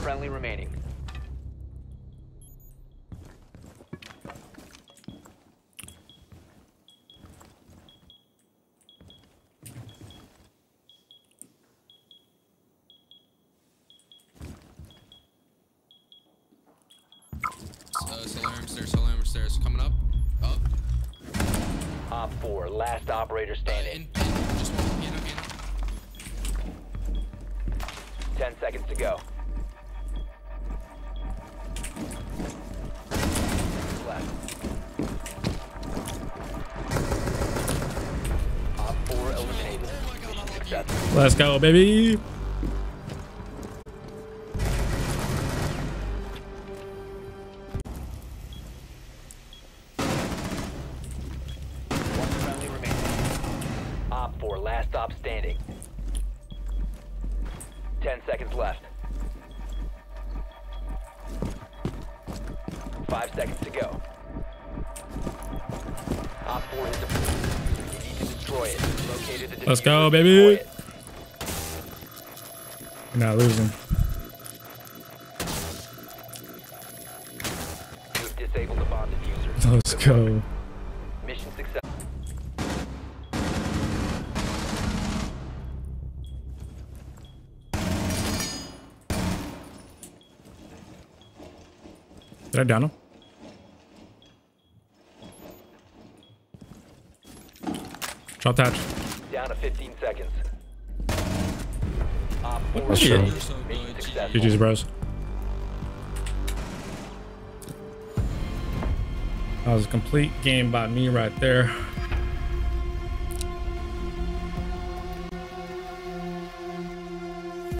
friendly remaining. Solarium stairs. Coming up. Up. Op 4, last operator standing. Just one. 10 seconds to go. Left. Op 4 eliminated. Mission successful. Let's go, baby. One friendly remaining. Op 4, last stop standing. 10 seconds left. 5 seconds to go. Op 4 is defeated. You need to destroy it. Located the Let's go, diffuser. baby. Destroy it. We're not losing. You've disabled the bomb diffuser. Let's go. Mission success. Did I down him? Drop hatch. Down to 15 seconds. Op 4 Oh, shit. eliminated. So Mission good. successful. GG's, bros. That was a complete game by me right there.